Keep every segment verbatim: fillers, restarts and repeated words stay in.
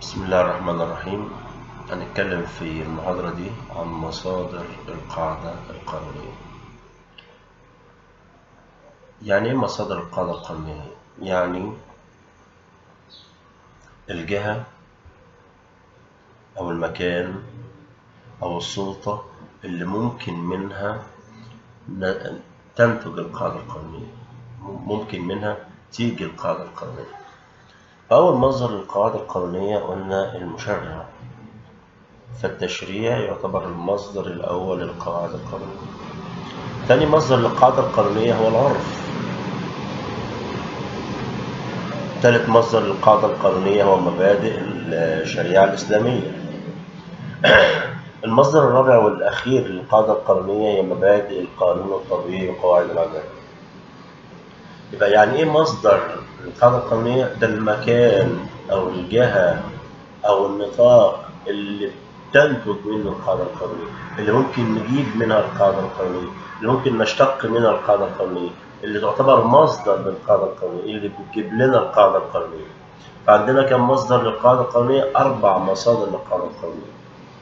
بسم الله الرحمن الرحيم. هنتكلم في المحاضرة دي عن مصادر القاعدة القانونية. يعني ايه مصادر القاعدة القانونية؟ يعني الجهة أو المكان أو السلطة اللي ممكن منها تنتج القاعدة القانونية، ممكن منها تيجي القاعدة القانونية. فأول مصدر للقواعد القانونية قلنا المشرع، فالتشريع يعتبر المصدر الأول للقواعد القانونية. ثاني مصدر للقاعدة القانونية هو العرف. ثالث مصدر للقاعدة القانونية هو مبادئ الشريعة الإسلامية. المصدر الرابع والأخير للقاعدة القانونية هي مبادئ القانون الطبيعي وقواعد العدالة. يبقى يعني إيه مصدر القاعدة القانونية؟ ده المكان أو الجهة أو النطاق اللي تنتج منه القاعدة القانونية، اللي ممكن نجيب منها القاعدة القانونية، اللي ممكن نشتق منها القاعدة القانونية، اللي تعتبر مصدر للقاعدة القانونية، اللي بتجيب لنا القاعدة القانونية. فعندنا كم مصدر للقاعدة القانونية؟ أربع مصادر للقاعدة القانونية.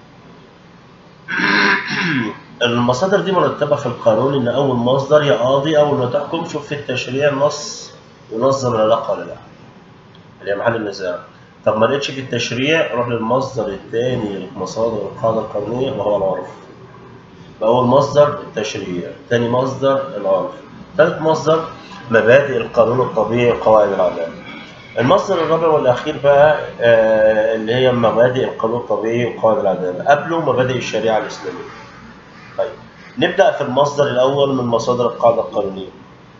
المصادر دي مرتبة في القانون إن أول مصدر يا قاضي، أول ما تحكم شوف في التشريع نص ينظم العلاقة ولا لا، اللي هي محل النزاع. طب ما لقيتش في التشريع، روح للمصدر الثاني لمصادر القاعدة القانونية وهو العرف. فأول مصدر التشريع، ثاني مصدر العرف، ثالث مصدر مبادئ القانون الطبيعي وقواعد العدالة. المصدر الرابع والأخير بقى آه اللي هي مبادئ القانون الطبيعي وقواعد العدالة، قبله مبادئ الشريعة الإسلامية. طيب نبدأ في المصدر الأول من مصادر القاعدة القانونية.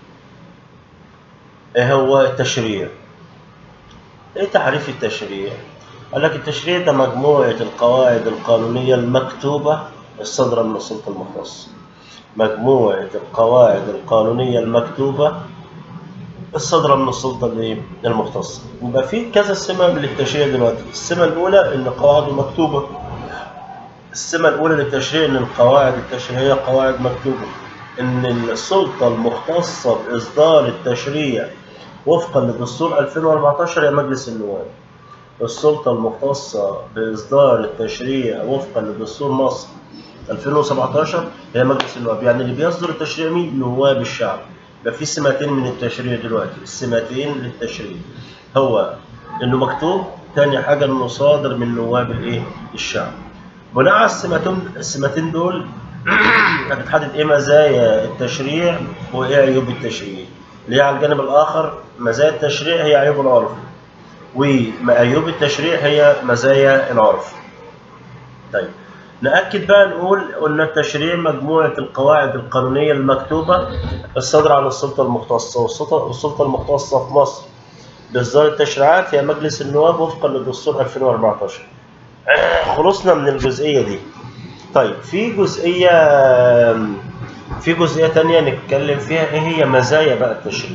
إيه هو التشريع؟ إيه تعريف التشريع؟ قال لك التشريع ده مجموعة القواعد القانونية المكتوبة الصادرة من السلطة المختصة. مجموعة القواعد القانونية المكتوبة الصادرة من السلطة المختصة. يبقى في كذا سمة للتشريع دلوقتي. السمة الأولى إن قواعده مكتوبة. السمة الأولى للتشريع إن القواعد التشريعية قواعد مكتوبة. إن السلطة المختصة بإصدار التشريع وفقا لدستور ألفين وأربعتاشر هي مجلس النواب. السلطة المختصة بإصدار التشريع وفقا لدستور مصر ألفين وسبعتاشر هي مجلس النواب. يعني اللي بيصدر التشريع مين؟ نواب الشعب. يبقى في سمتين من التشريع دلوقتي. السمتين للتشريع هو إنه مكتوب، تاني حاجة إنه صادر من نواب الإيه؟ الشعب. بناء على السمتين السمتين دول هتتحدد إيه مزايا التشريع وإيه عيوب التشريع. اللي هي على الجانب الآخر مزايا التشريع هي عيوب العرف، وعيوب التشريع هي مزايا العرف. طيب نأكد بقى نقول أن التشريع مجموعة القواعد القانونية المكتوبة الصادرة عن السلطة المختصة، والسلطة المختصة في مصر بإصدار التشريعات هي مجلس النواب وفقا لدستور ألفين وأربعتاشر. خلصنا من الجزئية دي. طيب في جزئية في جزئية تانية نتكلم فيها إيه هي مزايا بقى التشريع.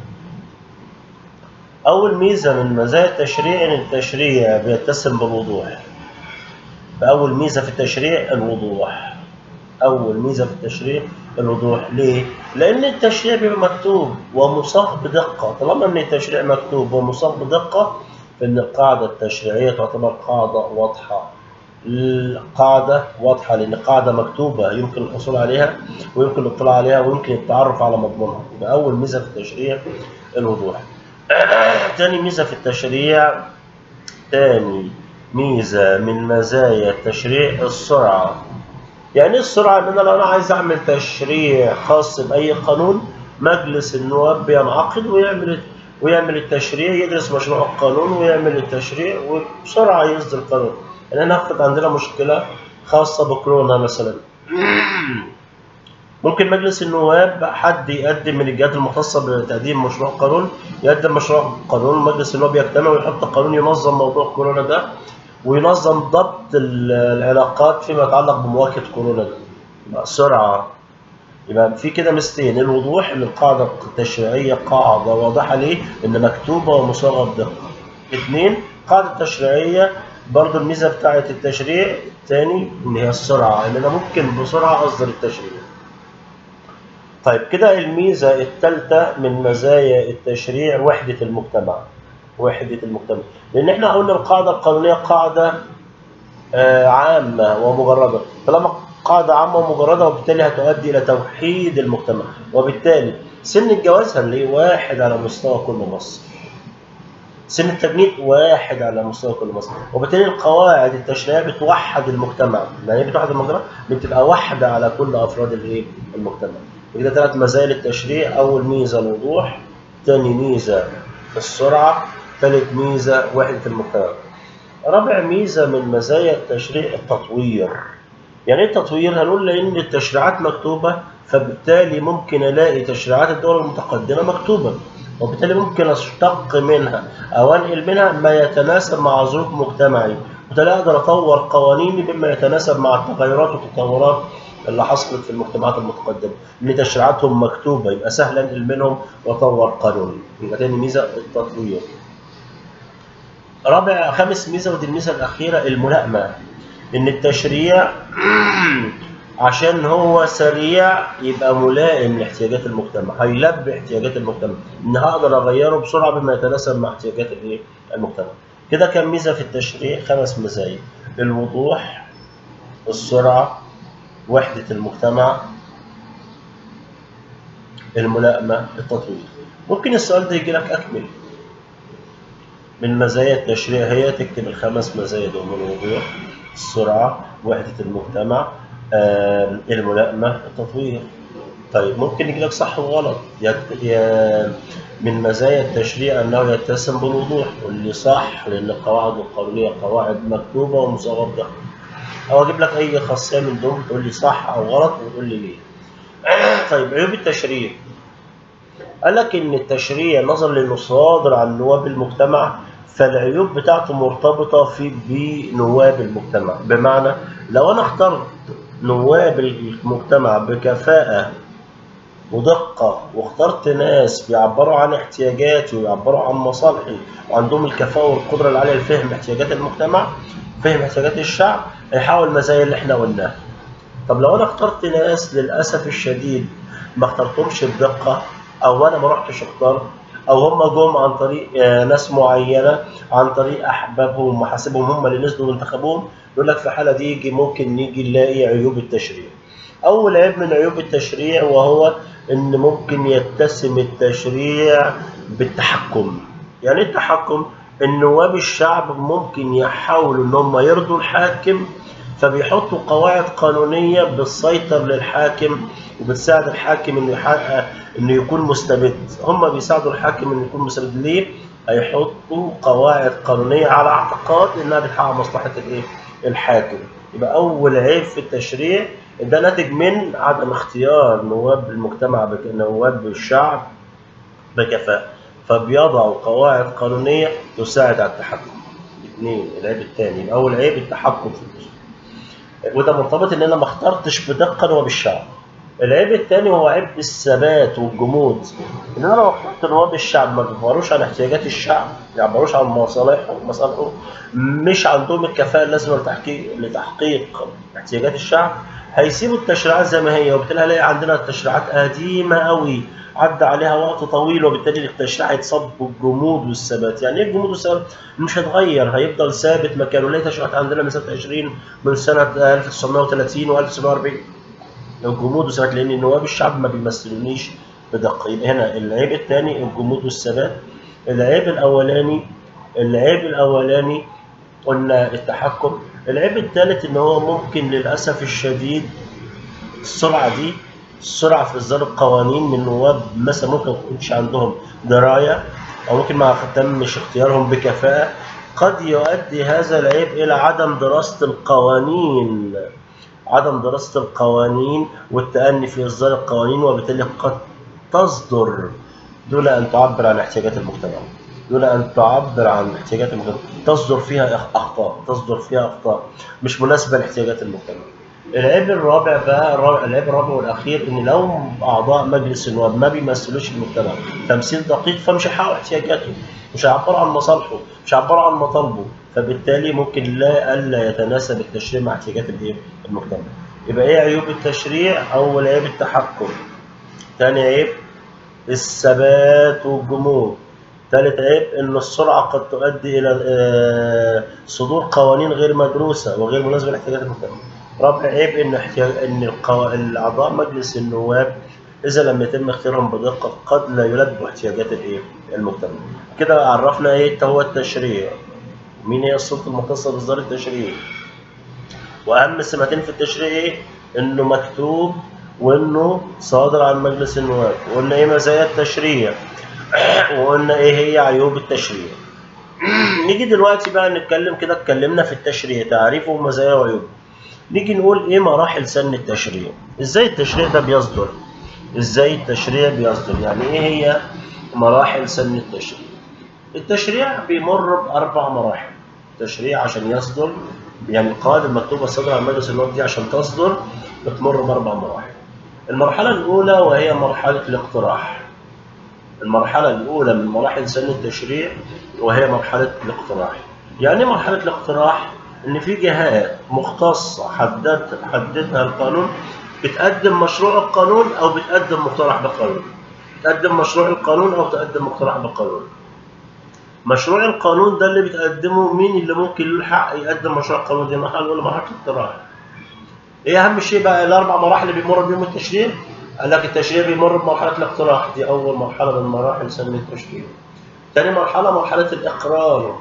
أول ميزة من مزايا التشريع إن التشريع بيتسم بالوضوح. فأول ميزة في التشريع الوضوح. أول ميزة في التشريع الوضوح. ليه؟ لأن التشريع بيبقى مكتوب ومصاغ بدقة. طالما إن التشريع مكتوب ومصاغ بدقة فإن القاعدة التشريعية تعتبر قاعدة واضحة. القاعدة واضحة لأن قاعدة مكتوبة يمكن الحصول عليها ويمكن الاطلاع عليها ويمكن التعرف على مضمونها. يبقى أول ميزة في التشريع الوضوح. تاني ميزة في التشريع تاني ميزة من مزايا التشريع السرعة. يعني ايه السرعة؟ ان انا لو انا عايز اعمل تشريع خاص باي قانون مجلس النواب بينعقد ويعمل ويعمل التشريع، يدرس مشروع القانون ويعمل التشريع وبسرعة يصدر القانون. يعني نفرض عندنا مشكلة خاصة بكورونا مثلا، ممكن مجلس النواب حد يقدم من الجهات المختصة بتقديم مشروع قانون، يقدم مشروع قانون، مجلس النواب يجتمع ويحط قانون ينظم موضوع كورونا ده وينظم ضبط العلاقات فيما يتعلق بمواجهة كورونا ده. يبقى سرعة. يبقى في كده ميزتين، الوضوح ان القاعدة التشريعية قاعدة واضحة ليه؟ ان مكتوبة ومصاغة بدقة. اثنين، قاعدة تشريعية برضه الميزة بتاعة التشريع الثاني ان هي السرعة، ان انا ممكن بسرعة اصدر التشريع. طيب كده الميزة الثالثة من مزايا التشريع وحدة المجتمع. وحدة المجتمع. لأن احنا قلنا القاعدة القانونية قاعدة آه عامة ومجردة، طالما قاعدة عامة ومجردة وبالتالي هتؤدي إلى توحيد المجتمع، وبالتالي سن الجواز هنلاقيه واحد على مستوى كل مصر. سن التجنيد واحد على مستوى كل مصر، وبالتالي القواعد التشريعية بتوحد المجتمع. يعني ايه بتوحد المجتمع؟ بتبقى واحدة على كل أفراد الايه؟ المجتمع. وكده ثلاث مزايا للتشريع: أول ميزة الوضوح، ثاني ميزة السرعة، ثالث ميزة وحدة المجتمع. رابع ميزة من مزايا التشريع التطوير. يعني ايه التطوير؟ هنقول لأن التشريعات مكتوبة، فبالتالي ممكن ألاقي تشريعات الدول المتقدمة مكتوبة، وبالتالي ممكن أشتق منها أو أنقل منها ما يتناسب مع ظروف مجتمعي، وبالتالي أقدر أطور قوانيني بما يتناسب مع التغيرات والتطورات اللي حصلت في المجتمعات المتقدمة، لأن تشريعاتهم مكتوبة يبقى سهل أنقل منهم وأطور قانوني. يبقى تاني ميزة التطوير. رابع خامس ميزة ودي الميزة الأخيرة الملائمة. إن التشريع عشان هو سريع يبقى ملائم لاحتياجات المجتمع، هيلبي احتياجات المجتمع، إن هقدر أغيره بسرعة بما يتناسب مع احتياجات المجتمع. كده كام ميزة في التشريع؟ خمس مزايا: الوضوح، السرعة، وحدة المجتمع، الملائمة، التطوير. ممكن السؤال ده يجي لك أكمل من مزايا التشريع، هي تكتب الخمس مزايا دول: الوضوح، السرعة، وحدة المجتمع، آه، الملائمة، التطوير. طيب ممكن يجي لك صح وغلط. يا من مزايا التشريع أنه يتسم بالوضوح، واللي صح لأن القواعد القانونية قواعد مكتوبة ومصغرة بدقة. أو أجيب لك أي خاصية من دول تقول لي صح أو غلط وتقول لي ليه. طيب عيوب التشريع. قال لك إن التشريع نظرا لأنه صادر عن نواب المجتمع، فالعيوب بتاعته مرتبطة في بنواب المجتمع. بمعنى لو أنا اخترت نواب المجتمع بكفاءة ودقة، واخترت ناس بيعبروا عن احتياجاتي ويعبروا عن مصالحي وعندهم الكفاءة والقدرة العالية لفهم احتياجات المجتمع، فهم احتياجات الشعب، هيحاول المزايا اللي احنا قلناها. طب لو أنا اخترت ناس للأسف الشديد ما اخترتهمش بدقة، أو أنا ما رحتش اخترت، أو هم جم عن طريق ناس معينة، عن طريق أحبابهم ومحاسبهم هم اللي نزلوا وانتخبوهم، يقول لك في الحالة دي يجي ممكن نيجي نلاقي عيوب التشريع. أول عيب من عيوب التشريع وهو إن ممكن يتسم التشريع بالتحكم. يعني إيه التحكم؟ إن نواب الشعب ممكن يحاولوا إن هم يرضوا الحاكم، فبيحطوا قواعد قانونية بتسيطر للحاكم وبتساعد الحاكم إنه يحقق إنه يكون مستبد. هم بيساعدوا الحاكم إنه يكون مستبد. ليه؟ هيحطوا قواعد قانونية على اعتقاد إنها بتحقق مصلحة الإيه؟ الحاكم. يبقى أول عيب في التشريع ده ناتج من عدم اختيار نواب المجتمع بك... نواب الشعب بكفاءة، فبيضعوا قواعد قانونية تساعد على التحكم. اثنين، العيب الثاني، أول عيب التحكم في التشريع، وده مرتبط إن أنا ما اخترتش بدقة نواب الشعب. العيب الثاني هو عيب الثبات والجمود، إن أنا لو اخترت نواب الشعب ما بيعبروش عن احتياجات الشعب، ما بيعبروش عن مصالحهم مصالحهم مش عندهم الكفاءة اللازمة لتحقيق لتحقيق احتياجات الشعب، هيسيبوا التشريعات زي ما هي، وبالتالي هنلاقي عندنا التشريعات قديمة قوي عدى عليها وقت طويل، وبالتالي التشريع هيتصاب بالجمود والثبات. يعني ايه الجمود والثبات؟ مش هيتغير، هيفضل ثابت مكانه. ليه تشريعات عندنا من سنة عشرين من سنة ألف وتسعمائة وثلاثين وألف وتسعمائة وأربعين الجمود والثبات، لأن نواب الشعب ما بيمثلونيش بدقة. يبقى هنا العيب الثاني الجمود والثبات. العيب الأولاني العيب الأولاني قلنا التحكم. العيب الثالث إن هو ممكن للأسف الشديد السرعة دي السرعة في إصدار القوانين من نواب مثلا ممكن ما يكونش عندهم دراية، أو ممكن ما تمش اختيارهم بكفاءة. قد يؤدي هذا العيب إلى عدم دراسة القوانين عدم دراسة القوانين والتأني في إصدار القوانين، وبالتالي قد تصدر دون أن تعبر عن احتياجات المجتمع دون أن تعبر عن احتياجات المجتمع تصدر فيها أخطاء تصدر فيها أخطاء مش مناسبة لاحتياجات المجتمع. العيب الرابع بقى الرابع العيب الرابع والأخير، إن لو أعضاء مجلس النواب ما بيمثلوش المجتمع تمثيل دقيق، فمش هيحققوا احتياجاته، مش هيعبروا عن مصالحه، مش هيعبروا عن مطالبه، فبالتالي ممكن لا ألا يتناسب التشريع مع احتياجات المجتمع. يبقى إيه عيوب التشريع؟ أول عيب التحكم، ثاني عيب الثبات والجمود، ثالث عيب إن السرعة قد تؤدي إلى صدور قوانين غير مدروسة وغير مناسبة لاحتياجات المجتمع. رابع عيب إن احتياج إن الأعضاء مجلس النواب إذا لم يتم اختيارهم بدقة قد لا يلبوا احتياجات الإيه؟ المجتمع. كده عرفنا إيه هو التشريع، مين هي السلطة المختصة بإصدار التشريع، وأهم سمتين في التشريع إيه؟ إنه مكتوب وإنه صادر عن مجلس النواب، وقلنا إيه مزايا التشريع، وقلنا إيه هي عيوب التشريع. نيجي دلوقتي بقى نتكلم كده، اتكلمنا في التشريع تعريفه ومزاياه وعيوبه. نيجي نقول إيه مراحل سن التشريع، إزاي التشريع ده بيصدر؟ إزاي التشريع بيصدر؟ يعني إيه هي مراحل سن التشريع؟ التشريع بيمر بأربع مراحل. التشريع عشان يصدر، يعني القواعد المكتوبة الصادرة عن مجلس النواب دي عشان تصدر بتمر بأربع مراحل. المرحلة الأولى وهي مرحلة الاقتراح. المرحلة الأولى من مراحل سن التشريع وهي مرحلة الاقتراح. يعني مرحلة الاقتراح إن في جهات مختصة حددت حددها القانون بتقدم مشروع القانون أو بتقدم مقترح بقانون. بتقدم مشروع القانون أو تقدم مقترح بقانون. مشروع القانون ده اللي بتقدمه، مين اللي ممكن له الحق يقدم مشروع القانون؟ دي المرحلة الأولى، مرحلة الاقتراح. إيه أهم شيء بقى الأربع مراحل اللي بيمر بيهم التشريع؟ قال لك التشريع بيمر بمرحلة الاقتراح، دي أول مرحلة من مراحل سن التشريع. ثاني مرحلة مرحلة الإقرار.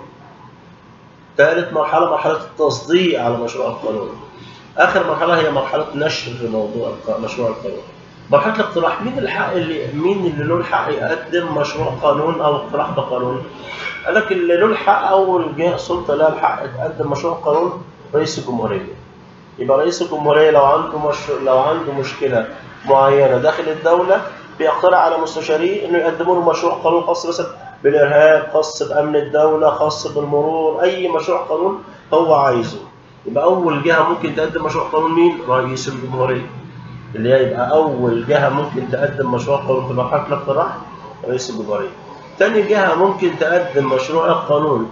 ثالث مرحلة مرحلة التصديق على مشروع القانون. آخر مرحلة هي مرحلة نشر في موضوع مشروع القانون. مرحلة الاقتراح، مين الحق اللي مين اللي له الحق يقدم مشروع قانون أو اقتراح بقانون؟ قال لك اللي له الحق أول جهة سلطة لها الحق تقدم مشروع قانون رئيس الجمهورية. يبقى رئيس الجمهورية لو عنده مش... لو عنده مشكلة معينة داخل الدولة بيقترح على مستشاريه إنه يقدموا له مشروع قانون خاص مثلا بالإرهاب، خاص بأمن الدولة، خاص بالمرور، أي مشروع قانون هو عايزه. يبقى أول جهة ممكن تقدم مشروع قانون مين؟ رئيس الجمهورية. اللي هي يبقى أول جهة ممكن تقدم مشروع قانون في مرحلة الاقتراح رئيس الجمهورية. ثاني جهة ممكن تقدم مشروع القانون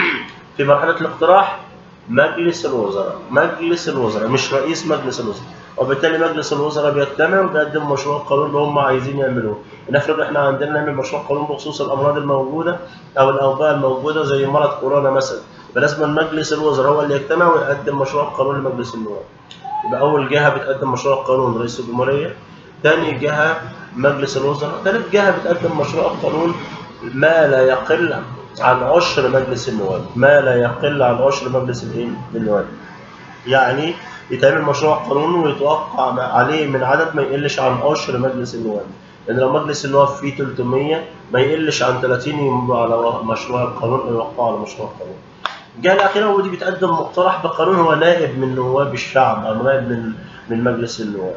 في مرحلة الاقتراح مجلس الوزراء. مجلس الوزراء مش رئيس مجلس الوزراء، وبالتالي مجلس الوزراء بيجتمع وبيقدم مشروع القانون اللي هم عايزين يعملوه. نفرض احنا عندنا نعمل مشروع قانون بخصوص الأمراض الموجودة أو الأوبئة الموجودة زي مرض كورونا مثلا، يبقى لازم مجلس الوزراء هو اللي يجتمع ويقدم مشروع القانون لمجلس النواب. يبقى أول جهة بتقدم مشروع القانون رئيس الجمهورية، ثاني جهة مجلس الوزراء، ثالث جهة بتقدم مشروع القانون ما لا يقل عن عشر مجلس النواب، ما لا يقل عن عشر مجلس النواب. يعني يتعمل مشروع قانون ويتوقع عليه من عدد ما يقلش عن عشر مجلس النواب. لأن يعني لو مجلس النواب فيه ثلاثمية ما يقلش عن ثلاثين يمضوا على مشروع القانون ويوقعوا على مشروع القانون. الجهة الأخيرة ودي بتقدم مقترح بقانون، هو نائب من نواب الشعب أو نائب من من مجلس النواب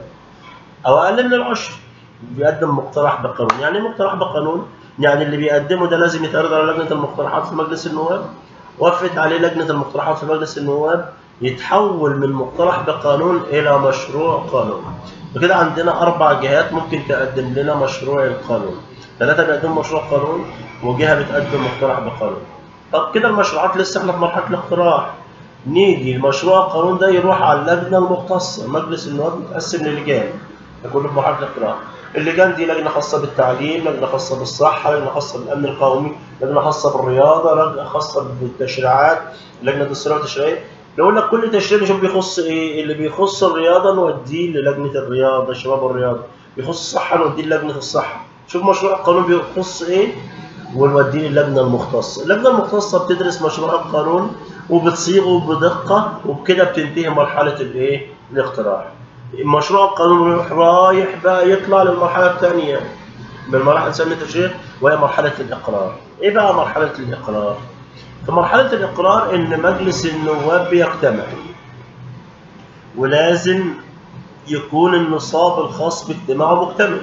أو أقل من العشر بيقدم مقترح بقانون. يعني مقترح بقانون يعني اللي بيقدمه ده لازم يتعرض على لجنة المقترحات في مجلس النواب، وافقت عليه لجنة المقترحات في مجلس النواب يتحول من مقترح بقانون إلى مشروع قانون. وكده عندنا أربع جهات ممكن تقدم لنا مشروع القانون، ثلاثة بيقدموا مشروع قانون وجهة بتقدم مقترح بقانون. طب كده المشروعات لسه احنا في مرحلة الاقتراح. نيجي المشروع القانون ده يروح على اللجنة المختصة، مجلس النواب متقسم للجان، كله في مرحلة الاقتراح. اللجان دي لجنة خاصة بالتعليم، لجنة خاصة بالصحة، لجنة خاصة بالأمن القومي، لجنة خاصة بالرياضة، لجنة خاصة بالتشريعات، لجنة السياسة والتشريعية. نقول لك كل تشريع نشوف بيخص ايه. اللي بيخص الرياضة نوديه للجنة الرياضة، الشباب والرياضة. بيخص الصحة نوديه للجنة الصحة. شوف مشروع القانون بيخص ايه ونوديه للجنة المختصة. اللجنة المختصة بتدرس مشروع القانون وبتصيغه بدقة، وبكده بتنتهي مرحلة الايه؟ الاقتراح. مشروع القانون رايح بقى يطلع للمرحلة الثانية من مراحل سن التشريع وهي مرحلة الإقرار. إيه بقى مرحلة الإقرار؟ في مرحلة الإقرار إن مجلس النواب بيجتمع ولازم يكون النصاب الخاص باجتماعه مكتمل.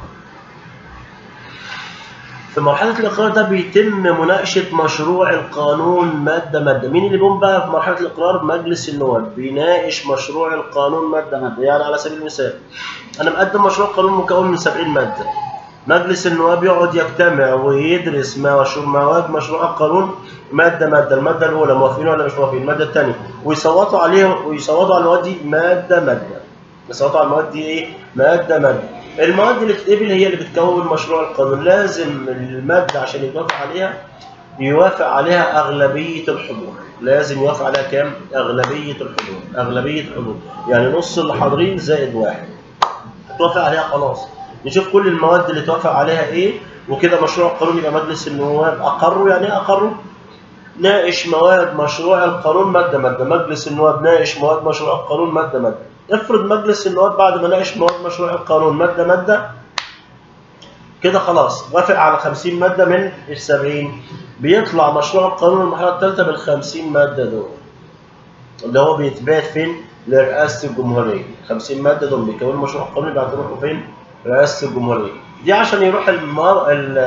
في مرحلة الإقرار ده بيتم مناقشة مشروع القانون مادة مادة. مين اللي بيقوم بقى في مرحلة الإقرار؟ مجلس النواب بيناقش مشروع القانون مادة مادة. يعني على سبيل المثال أنا مقدم مشروع قانون مكون من سبعين مادة، مجلس النواب يقعد يجتمع ويدرس مواد مشروع القانون مادة مادة. المادة الأولى موافقين ولا مش موافقين؟ المادة الثانية ويصوتوا عليها ويصوتوا على المواد دي مادة مادة. يصوتوا على المواد دي إيه؟ مادة مادة. المواد اللي بتتقبل هي اللي بتكون مشروع القانون. لازم المادة عشان يتوافق عليها يوافق عليها أغلبية الحضور. لازم يوافق عليها كام؟ أغلبية الحضور. أغلبية الحضور يعني نص اللي حاضرين زائد واحد. توافق عليها خلاص. نشوف كل المواد اللي توافق عليها إيه، وكده مشروع القانون يبقى مجلس النواب أقره. يعني إيه أقره؟ ناقش مواد مشروع القانون مادة مادة. مجلس النواب ناقش مواد مشروع القانون مادة مادة. افرض مجلس النواب بعد ما ناقش مواد مشروع القانون مادة مادة كده خلاص وافق على خمسين مادة من السبعين، بيطلع مشروع القانون المرحلة الثالثة بال خمسين مادة دول اللي هو بيتبعت فين؟ لرئاسة الجمهورية. خمسين مادة دول بيكونوا مشروع القانون يبقى هتروحوا فين؟ رئاسة الجمهورية. دي عشان يروح المر...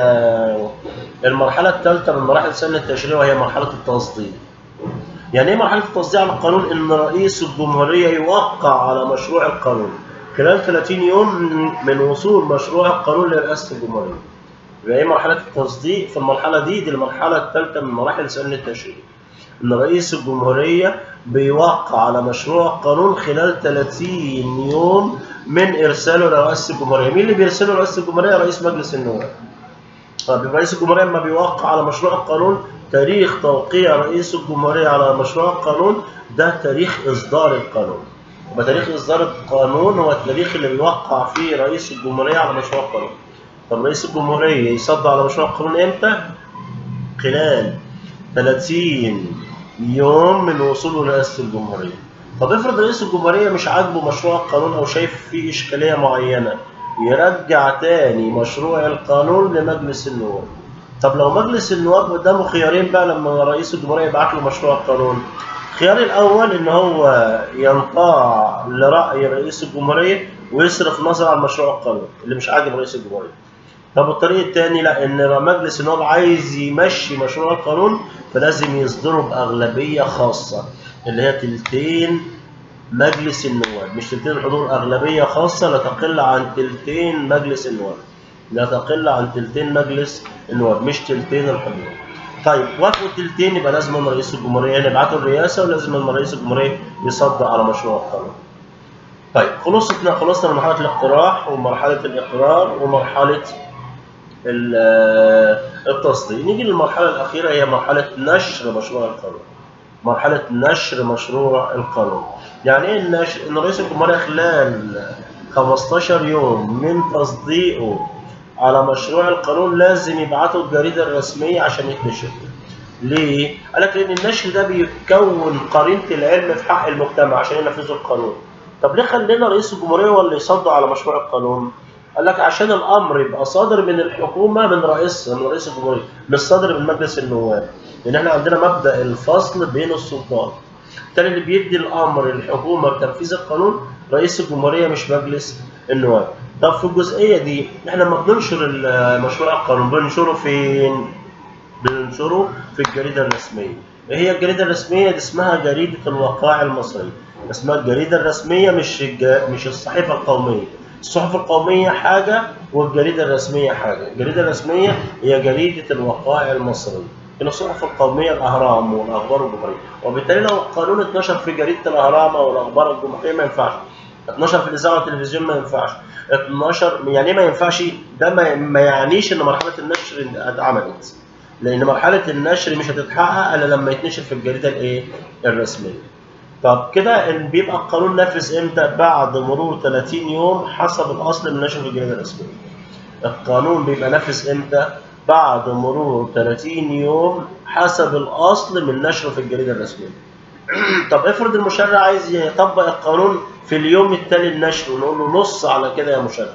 المرحلة الثالثة من مراحل سن التشريع وهي مرحلة التصديق. يعني ايه مرحلة التصديق على القانون؟ إن رئيس الجمهورية يوقع على مشروع القانون خلال ثلاثين يوم من وصول مشروع القانون لرئاسة الجمهورية. يبقى ايه مرحلة التصديق؟ في المرحلة دي دي المرحلة الثالثة من مراحل سن التشريع. إن رئيس الجمهورية بيوقع على مشروع القانون خلال ثلاثين يوم من إرساله لرئاسة الجمهورية. مين اللي بيرسله لرئاسة الجمهورية؟ رئيس مجلس النواب. طب رئيس الجمهورية لما بيوقع على مشروع القانون تاريخ توقيع رئيس الجمهورية على مشروع القانون ده تاريخ إصدار القانون. يبقى تاريخ إصدار القانون هو التاريخ اللي بيوقع فيه رئيس الجمهورية على مشروع القانون. طب رئيس الجمهورية يصدر على مشروع القانون إمتى؟ خلال ثلاثين يوم من وصوله لرئاسة الجمهورية. طب افرض رئيس الجمهورية مش عاجبه مشروع القانون أو شايف فيه إشكالية معينة، يرجع تاني مشروع القانون لمجلس النواب. طب لو مجلس النواب قدامه خيارين بقى لما رئيس الجمهورية يبعت له مشروع القانون. الخيار الأول إن هو ينطاع لرأي رئيس الجمهورية ويصرف نظر عن مشروع القانون اللي مش عاجب رئيس الجمهورية. طب الطريق الثاني لا، إن مجلس النواب عايز يمشي مشروع القانون فلازم يصدره بأغلبية خاصة اللي هي تلتين مجلس النواب. مش تلتين الحضور، أغلبية خاصة لا تقل عن تلتين مجلس النواب. لا تقل عن تلتين مجلس النواب مش تلتين الحضور. طيب وافقوا تلتين يبقى لازم رئيس الجمهورية نبعته الرئاسة ولازم رئيس الجمهورية يصدق على مشروع القانون. طيب خلصنا خلصنا من مرحلة الاقتراح ومرحلة الإقرار ومرحلة التصديق. نيجي للمرحلة الأخيرة هي مرحلة نشر مشروع القانون. مرحلة نشر مشروع القانون. يعني إيه النشر؟ إن رئيس الجمهورية خلال خمستاشر يوم من تصديقه على مشروع القانون لازم يبعته الجريدة الرسمية عشان يتنشر. ليه؟ قال لك لأن النشر ده بيكون قرينة العلم في حق المجتمع عشان ينفذوا القانون. طب ليه خلينا رئيس الجمهورية هو اللي يصدق على مشروع القانون؟ قال لك عشان الأمر يبقى صادر من الحكومة من رئيسها من رئيس الجمهورية مش صادر من مجلس النواب. لأن احنا عندنا مبدأ الفصل بين السلطات. بالتالي اللي بيدي الأمر للحكومة بتنفيذ القانون رئيس الجمهورية مش مجلس النواب. طب في الجزئية دي احنا لما بننشر مشروع القانون بننشره فين؟ بننشره في الجريدة الرسمية. ايه هي الجريدة الرسمية؟ دي اسمها جريدة الوقائع المصرية. اسمها الجريدة الرسمية مش مش الصحيفة القومية. الصحف القومية حاجة والجريدة الرسمية حاجة. الجريدة الرسمية هي جريدة الوقائع المصرية. إن الصحف القومية الأهرام والأخبار الجمهورية. وبالتالي لو القانون اتنشر في جريدة الأهرام أو الأخبار الجمهورية ما ينفعش. اتنشر في الإذاعة والتلفزيون ما ينفعش. اتنشر يعني ما ينفعش ده ما يعنيش إن مرحلة النشر اتعملت. لأن مرحلة النشر مش هتتحقق إلا لما يتنشر في الجريدة الإيه؟ الرسمية. طب كده بيبقى القانون نافذ امتى؟ بعد مرور ثلاثين يوم حسب الاصل من نشر في الجريده الرسميه. القانون بيبقى نافذ امتى؟ بعد مرور ثلاثين يوم حسب الاصل من نشره في الجريده الرسميه. طب افرض المشرع عايز يطبق القانون في اليوم التالي للنشر ونقول له نص على كده يا مشرع.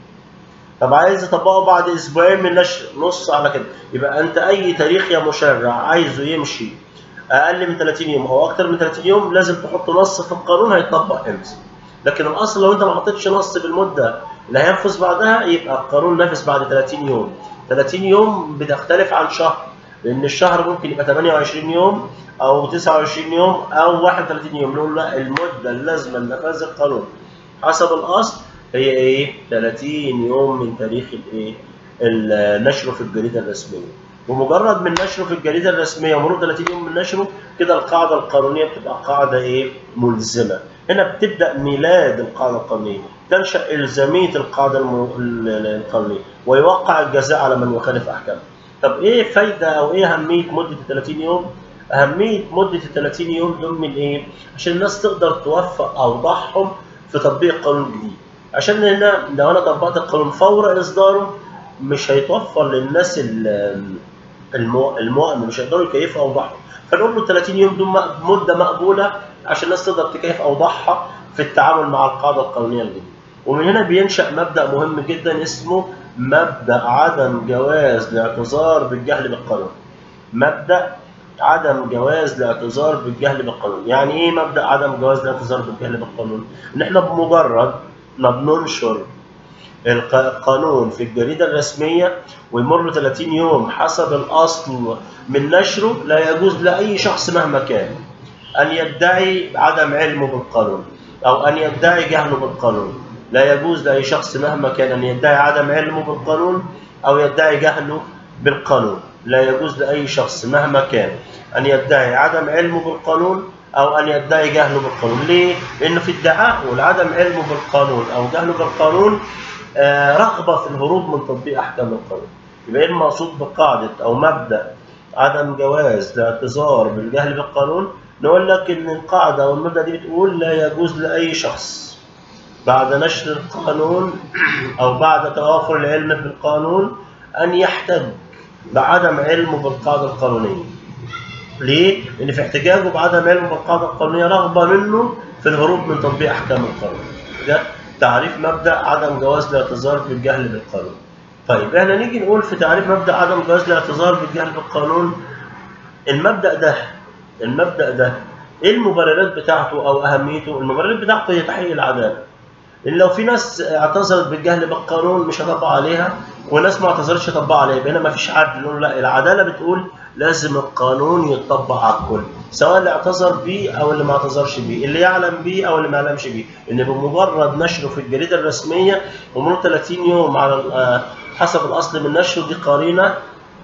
طب عايز يطبقه بعد اسبوعين من النشر نص على كده. يبقى انت اي تاريخ يا مشرع عايزه يمشي اقل من ثلاثين يوم او اكتر من ثلاثين يوم لازم تحط نص في القانون هيطبق امتى. لكن الاصل لو انت ما حطيتش نص بالمده اللي هينفذ بعدها يبقى القانون نافذ بعد ثلاثين يوم. ثلاثين يوم بتختلف عن شهر لان الشهر ممكن يبقى ثمانية وعشرين يوم او تسعة وعشرين يوم او واحد وثلاثين يوم. نقول لا المده اللازمه لنفاذ القانون حسب الاصل هي ايه؟ ثلاثين يوم من تاريخ الايه؟ النشر في الجريده الرسميه. ومجرد من نشره في الجريده الرسميه ومرور ثلاثين يوم من نشره كده القاعده القانونيه بتبقى قاعده ايه؟ ملزمه. هنا بتبدا ميلاد القاعده القانونيه. تنشأ إلزامية القاعدة القانونية ويوقع الجزاء على من يخالف أحكامها. طب إيه فايدة أو إيه أهمية مدة ثلاثين يوم؟ أهمية مدة ثلاثين يوم دول من إيه؟ عشان الناس تقدر توفق أوضاعهم في تطبيق القانون الجديد. عشان هنا لو أنا طبقت القانون فور إصداره مش هيتوفر للناس الموائمة، مش هيقدروا يكيفوا أوضاعهم. فنقول له ثلاثين يوم دول مدة مقبولة عشان الناس تقدر تكيف أوضاعها في التعامل مع القاعدة القانونية الجديدة. ومن هنا بينشأ مبدأ مهم جدا اسمه مبدأ عدم جواز الاعتذار بالجهل بالقانون. مبدأ عدم جواز الاعتذار بالجهل بالقانون. يعني ايه مبدأ عدم جواز الاعتذار بالجهل بالقانون؟ ان احنا بمجرد ما بننشر القانون في الجريدة الرسمية ويمر ثلاثين يوم حسب الأصل من نشره، لا يجوز لأي شخص مهما كان أن يدعي عدم علمه بالقانون أو أن يدعي جهله بالقانون. لا يجوز لأي شخص مهما كان أن يدعي عدم علمه بالقانون أو يدعي جهله بالقانون. لا يجوز لأي شخص مهما كان أن يدعي عدم علمه بالقانون أو أن يدعي جهله بالقانون. ليه؟ لأنه في ادعائه لعدم علمه بالقانون أو جهله بالقانون رغبة في الهروب من تطبيق أحكام القانون. يبقى إيه المقصود بقاعدة أو مبدأ عدم جواز الاعتذار بالجهل بالقانون؟ نقول لك إن القاعدة أو المبدأ دي بتقول لا يجوز لأي شخص بعد نشر القانون أو بعد توافر العلم بالقانون أن يحتج بعدم علمه بالقاعدة القانونية. ليه؟ لأن في احتجاجه بعدم علمه بالقاعدة القانونية رغبة منه في الهروب من تطبيق أحكام القانون. ده تعريف مبدأ عدم جواز الاعتذار بالجهل بالقانون. طيب احنا نيجي نقول في تعريف مبدأ عدم جواز الاعتذار بالجهل بالقانون، المبدأ ده المبدأ ده ايه المبررات بتاعته او اهميته؟ المبررات بتاعته هي تحقيق العدالة. لان لو في ناس اعتذرت بالجهل بالقانون مش هطبق عليها، وناس ما اعتذرتش هطبق عليها، يبقى هنا ما فيش عدل. نقول لا، العدالة بتقول لازم القانون يتطبق على الكل، سواء اللي اعتذر بيه او اللي ما اعتذرش بيه، اللي يعلم بيه او اللي ما يعلمش بيه. ان بمجرد نشره في الجريده الرسميه ومرور ثلاثين يوم على حسب الاصل من نشره، دي قرينه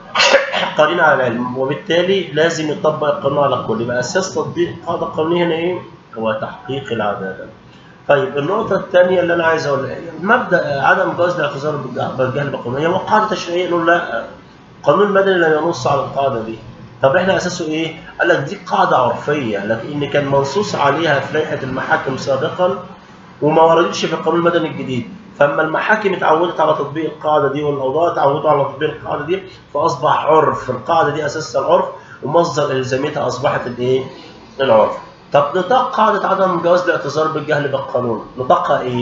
قرينه على العلم، وبالتالي لازم يطبق القانون على الكل. يبقى اساس تطبيق القاعده القانونيه هنا ايه؟ هو تحقيق العداله. طيب النقطه الثانيه اللي انا عايز اقولها، مبدا عدم جواز الاعتذار بالجهل بالقانون هو قاعده تشريعيه. نقول لا، القانون المدني لا ينص على القاعده دي. طب احنا اساسه ايه؟ قال لك دي قاعده عرفيه، لكن كان منصوص عليها في لائحه المحاكم سابقا وما وردتش في القانون المدني الجديد. فاما المحاكم اتعودت على تطبيق القاعده دي والقضاء اتعودوا على تطبيق القاعده دي، فاصبح عرف القاعده دي اساسها العرف ومصدر الزاميتها اصبحت الايه؟ العرف. طب نطاق قاعده عدم جواز الاعتذار بالجهل بالقانون نطاقها ايه؟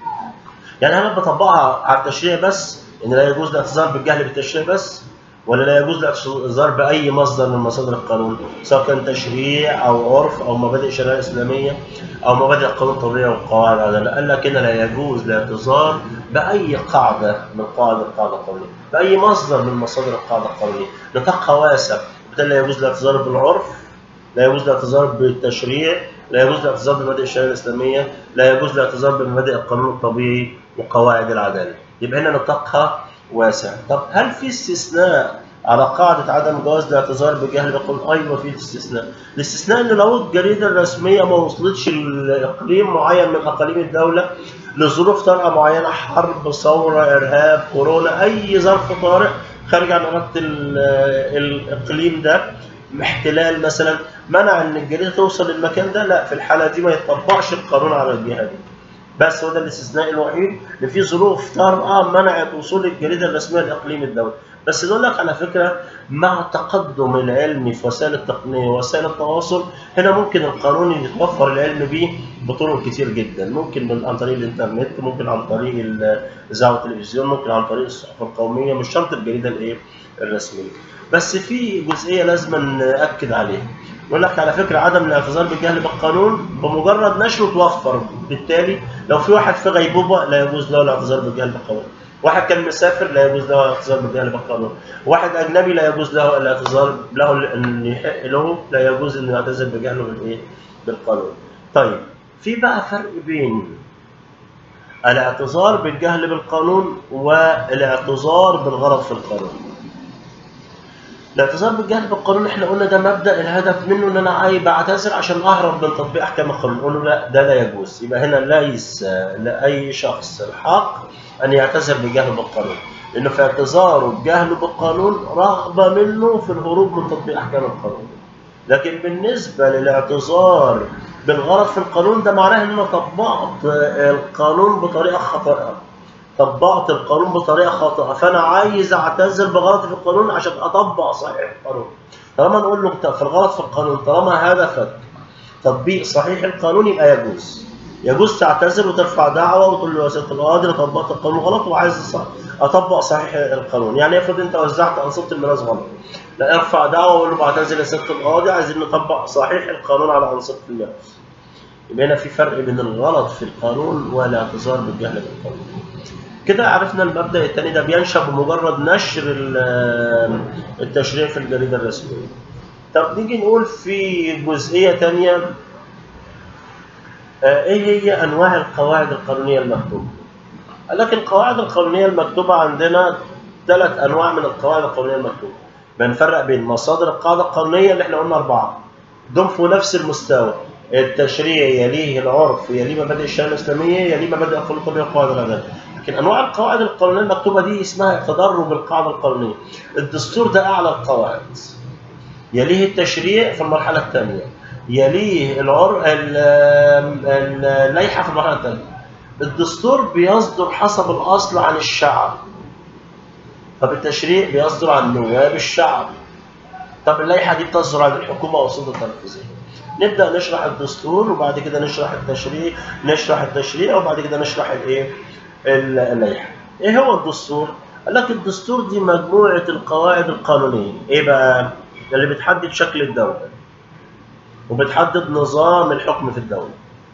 يعني هل بطبقها على التشريع بس؟ ان لا يجوز الاعتذار بالجهل بالتشريع بس؟ ولا لا يجوز الاعتذار باي مصدر من مصادر القانون، سواء كان تشريع او عرف او مبادئ شرعيه اسلاميه او مبادئ القانون الطبيعي وقواعد العداله؟ قال لك هنا لا يجوز الاعتذار باي قاعده من قواعد القاعده القانونيه، باي مصدر من مصادر القاعده القانونيه. نطاقها واسع، وبالتالي لا يجوز الاعتذار بالعرف، لا يجوز الاعتذار بالتشريع، لا يجوز الاعتذار بمبادئ الشرعيه الاسلاميه، لا يجوز الاعتذار بمبادئ القانون الطبيعي وقواعد العداله. يبقى هنا نطاقها واسع. طب هل في استثناء على قاعدة عدم جواز الاعتذار بالجهل بالقانون؟ أيوه في استثناء. الاستثناء إن لو الجريدة الرسمية ما وصلتش لإقليم معين من أقاليم الدولة لظروف طارئة معينة، حرب، ثورة، إرهاب، كورونا، أي ظرف طارئ خارج عن إرادة الإقليم ده، احتلال مثلا، منع إن الجريدة توصل للمكان ده، لا، في الحالة دي ما يطبقش القانون على الجهة دي. بس هو ده الاستثناء الوحيد، ان في ظروف طارئه منعت وصول الجريده الرسميه لاقليم الدوله. بس نقول لك على فكره، مع تقدم العلم في وسائل التقنيه ووسائل التواصل، هنا ممكن القانون يتوفر العلم به بطرق كتير جدا. ممكن من عن طريق الانترنت، ممكن عن طريق الاذاعه والتلفزيون، ممكن عن طريق الصحف القوميه، مش شرط الجريده الايه الرسميه. بس في جزئيه لازم ناكد عليها، يقول لك على فكره عدم الاعتذار بالجهل بالقانون بمجرد نشره توفر. بالتالي لو في واحد في غيبوبه لا يجوز له الاعتذار بالجهل بالقانون، واحد كان مسافر لا يجوز له الاعتذار بالجهل بالقانون، واحد اجنبي لا يجوز له الاعتذار له ان يحق له لا يجوز انه يعتذر بجهله بالايه؟ بالقانون. طيب في بقى فرق بين الاعتذار بالجهل بالقانون والاعتذار بالغلط في القانون. الاعتذار بالجهل بالقانون احنا قلنا ده مبدأ الهدف منه ان انا عايز بعتذر عشان اهرب من تطبيق احكام القانون، نقول له لا ده لا يجوز. يبقى هنا ليس لاي شخص الحق ان يعتذر بالجهل بالقانون، لانه في اعتذاره بجهله بالقانون رغبة منه في الهروب من تطبيق احكام القانون. لكن بالنسبة للاعتذار بالغلط في القانون، ده معناه ان انا طبقت القانون بطريقة خاطئة، طبقت القانون بطريقه خاطئه، فانا عايز اعتذر بغلطي في القانون عشان اطبق صحيح القانون. طالما نقول له في الغلط في القانون، طالما هدفك تطبيق صحيح القانون يبقى يجوز. يجوز تعتذر وترفع دعوه وتقول له يا سياده القاضي انا طبقت القانون غلط وعايز اطبق صحيح القانون. يعني افرض انت وزعت انصبه الميراث غلط، لا ارفع دعوه وقول له بعتذر يا سياده القاضي عايزين نطبق صحيح القانون على انصبه الميراث. يبقى هنا في فرق بين الغلط في القانون والاعتذار بالجهل بالقانون. كده عرفنا المبدأ الثاني ده بينشأ بمجرد نشر التشريع في الجريدة الرسمية. طب نيجي نقول في جزئية ثانية، ايه هي انواع القواعد القانونية المكتوبة؟ قال لك القواعد القانونية المكتوبة عندنا ثلاث انواع من القواعد القانونية المكتوبة. بنفرق بين مصادر القاعدة القانونية اللي احنا قلنا اربعة، دول في نفس المستوى، التشريع يليه العرف يليه مبادئ الشريعة الإسلامية يليه مبادئ القانون الطبيعي وقواعد العدالة. لكن انواع القواعد القانونيه المكتوبه دي اسمها تدرج القاعده القانونيه. الدستور ده اعلى القواعد، يليه التشريع في المرحله الثانيه، يليه العرف اللائحه في المرحله الثانيه. الدستور بيصدر حسب الاصل عن الشعب، طب التشريع بيصدر عن نواب الشعب، طب اللائحه دي بتصدر عن الحكومه او السلطه التنفيذيه. نبدا نشرح الدستور وبعد كده نشرح التشريع، نشرح التشريع وبعد كده نشرح الايه؟ اللائحه. ايه هو الدستور؟ قال لك الدستور دي مجموعه القواعد القانونيه، ايه بقى؟ اللي بتحدد شكل الدوله، وبتحدد نظام الحكم في الدوله،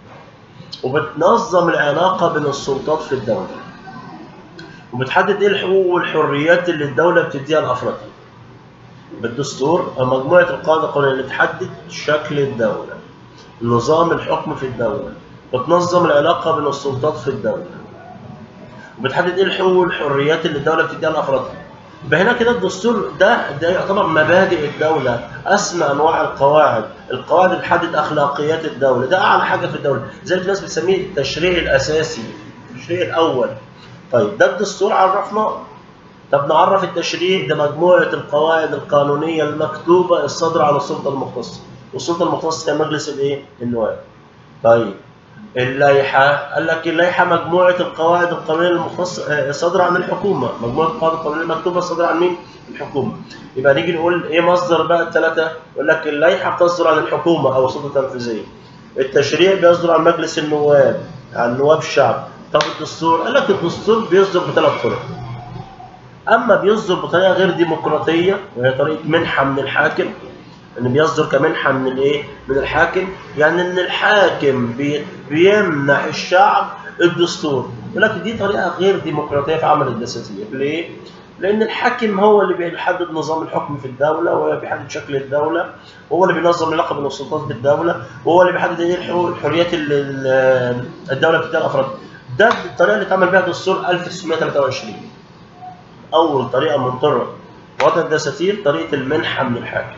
وبتنظم العلاقه بين السلطات في الدوله، وبتحدد ايه الحقوق والحريات اللي الدوله بتديها لافرادها. بالدستور مجموعه القواعد القانونيه اللي بتحدد شكل الدوله، نظام الحكم في الدوله، بتنظم العلاقه بين السلطات في الدوله، وبتحدد ايه الحقوق والحريات اللي الدوله بتديها لافرادها. يبقى هنا كده الدستور ده ده يعتبر مبادئ الدوله، اسمى انواع القواعد، القواعد اللي بتحدد اخلاقيات الدوله، ده اعلى حاجه في الدوله، زي الناس بتسميه التشريع الاساسي، التشريع الاول. طيب ده الدستور عرفناه. طب نعرف التشريع، ده مجموعه القواعد القانونيه المكتوبه الصادره عن السلطه المختصه، والسلطه المختصه كان مجلس الايه؟ النواب. طيب اللائحة، قال لك اللائحة مجموعة القواعد القانونية المختصة صادرة عن الحكومة، مجموعة القواعد القانونية المكتوبة صادرة عن مين؟ الحكومة. يبقى نيجي نقول إيه مصدر بقى الثلاثة؟ يقول لك اللائحة بتصدر عن الحكومة أو السلطة التنفيذية. التشريع بيصدر عن مجلس النواب، عن نواب الشعب. طب الدستور، قال لك الدستور بيصدر بثلاث طرق. أما بيصدر بطريقة غير ديمقراطية وهي طريقة منحة من الحاكم، ان بيصدر كمنحه من الايه؟ من الحاكم، يعني ان الحاكم بي بيمنح الشعب الدستور. يقول لك دي طريقه غير ديمقراطيه في عمل الدساتير، ليه؟ لان الحاكم هو اللي بيحدد نظام الحكم في الدوله، وهو اللي بيحدد شكل الدوله، وهو اللي بينظم العلاقه بين السلطات بالدوله، وهو اللي بيحدد ايه الحقوق والحريات اللي الدوله بتديها لافرادها. ده الطريقه اللي اتعمل بها دستور ألف وتسعمائة وثلاثة وعشرين. اول طريقه من طرق وضع الدساتير طريقه المنحه من الحاكم.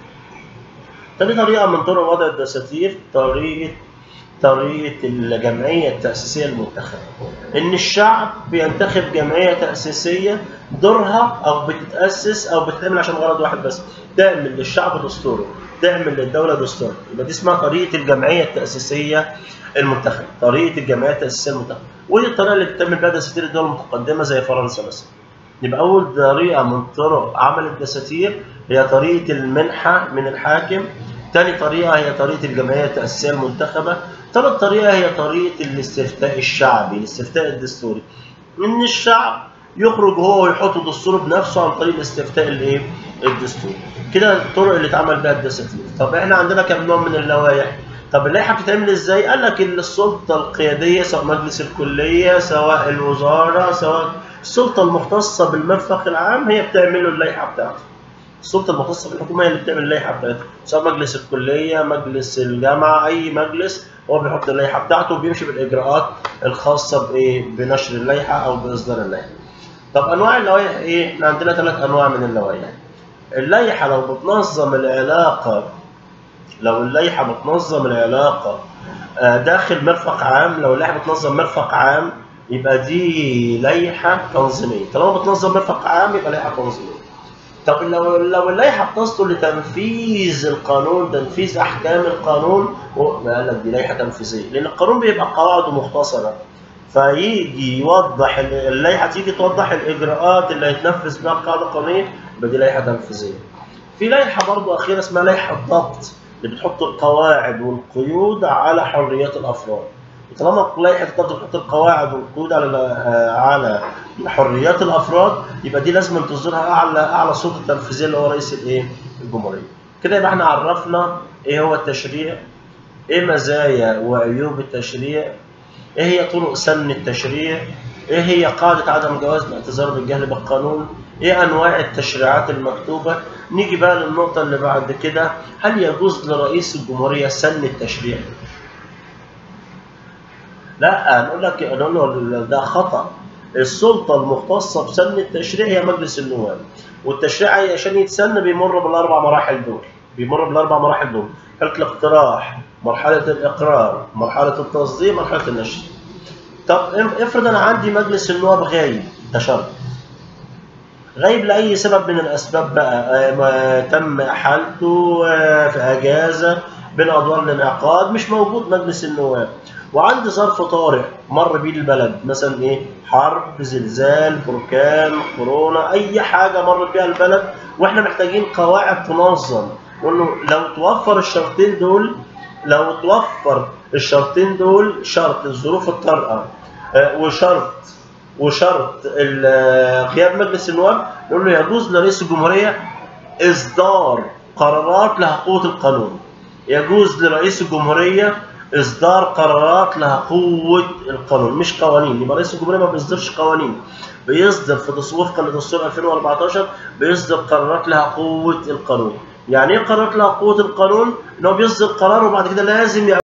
تاني طريقة من طرق وضع الدساتير طريقة طريقة الجمعية التأسيسية المنتخبة. إن الشعب بينتخب جمعية تأسيسية دورها أو بتتأسس أو بتتعمل عشان غرض واحد بس، تعمل للشعب دستوره، تعمل للدولة دستور. يبقى دي اسمها طريقة الجمعية التأسيسية المنتخبة، طريقة الجمعية التأسيسية المنتخبة. ودي الطريقة اللي بتعمل بها دساتير الدول المتقدمة زي فرنسا مثلا. يبقى أول طريقة من طرق عمل الدساتير هي طريقة المنحة من الحاكم. ثاني طريقة هي طريقة الجمعية التأسيسية المنتخبة. ثالث طريقة هي طريقة الاستفتاء الشعبي، الاستفتاء الدستوري. إن الشعب يخرج هو ويحط دستوره بنفسه عن طريق الاستفتاء الايه؟ الدستوري. كده الطرق اللي اتعمل بها الدساتير. طب احنا عندنا كم نوع من اللوائح؟ طب اللائحة بتتعمل ازاي؟ قال لك السلطة القيادية سواء مجلس الكلية سواء الوزارة سواء السلطة المختصة بالمرفق العام هي بتعمل له اللائحة بتاعته. السلطة المختصة بالحكومة هي اللي بتعمل اللائحة بتاعتها، سواء مجلس الكلية، مجلس الجامعة، أي مجلس هو بيحط اللائحة بتاعته وبيمشي بالإجراءات الخاصة بإيه؟ بنشر اللائحة أو بإصدار اللائحة. طب أنواع اللوائح إيه؟ إحنا عندنا ثلاث أنواع من اللوائح. اللائحة لو بتنظم العلاقة لو اللائحة بتنظم العلاقة داخل مرفق عام، لو اللائحة بتنظم مرفق عام يبقى دي لائحة تنظيمية. طالما بتنظم مرفق عام يبقى لائحة تنظيمية. طب لو لو اللائحة بتصدر لتنفيذ القانون، تنفيذ أحكام القانون، قال لك دي لائحة تنفيذية، لأن القانون بيبقى قواعده مختصرة، فيجي يوضح اللائحة تيجي توضح الإجراءات اللي هيتنفذ بها القاعدة القانونية، يبقى دي لائحة تنفيذية. في لائحة برضه أخيرة اسمها لائحة الضبط، اللي بتحط القواعد والقيود على حريات الافراد. طالما لائحه الضبط بتحط القواعد والقيود على على حريات الافراد، يبقى دي لازم تصدرها اعلى اعلى سلطه تنفيذيه اللي هو رئيس الايه؟ الجمهوريه. كده يبقى احنا عرفنا ايه هو التشريع، ايه مزايا وعيوب التشريع، ايه هي طرق سن التشريع، ايه هي قاعده عدم جواز الاعتذار بالجهل بالقانون، ايه انواع التشريعات المكتوبه. نيجي بقى للنقطه اللي بعد كده، هل يجوز لرئيس الجمهوريه سن التشريع؟ لا، نقول لك نقول ده خطا. السلطه المختصه بسن التشريع هي مجلس النواب، والتشريع عشان يتسن بيمر بالاربع مراحل دول بيمر بالاربع مراحل دول مرحله الاقتراح، مرحله الاقرار، مرحله التصدير، مرحله النشر. طب افرض انا عندي مجلس النواب غايب، ده شرط غايب لاي سبب من الاسباب بقى، ما تم احالته في اجازه بين ادوار الانعقاد، مش موجود مجلس النواب، وعندي ظرف طارئ مر بيه البلد، مثلا ايه؟ حرب، زلزال، بركان، كورونا، اي حاجه مرت بيها البلد واحنا محتاجين قواعد تنظم. نقول له لو توفر الشرطين دول لو توفر الشرطين دول شرط الظروف الطارئه وشرط وشرط غياب مجلس النواب، نقول له يجوز لرئيس الجمهوريه اصدار قرارات لها قوه القانون. يجوز لرئيس الجمهوريه اصدار قرارات لها قوه القانون، مش قوانين. يبقى رئيس الجمهوريه ما بيصدرش قوانين، بيصدر في وفقا لدستور ألفين وأربعتاشر بيصدر قرارات لها قوه القانون. يعني ايه قرارات لها قوه القانون؟ ان هو بيصدر قرار وبعد كده لازم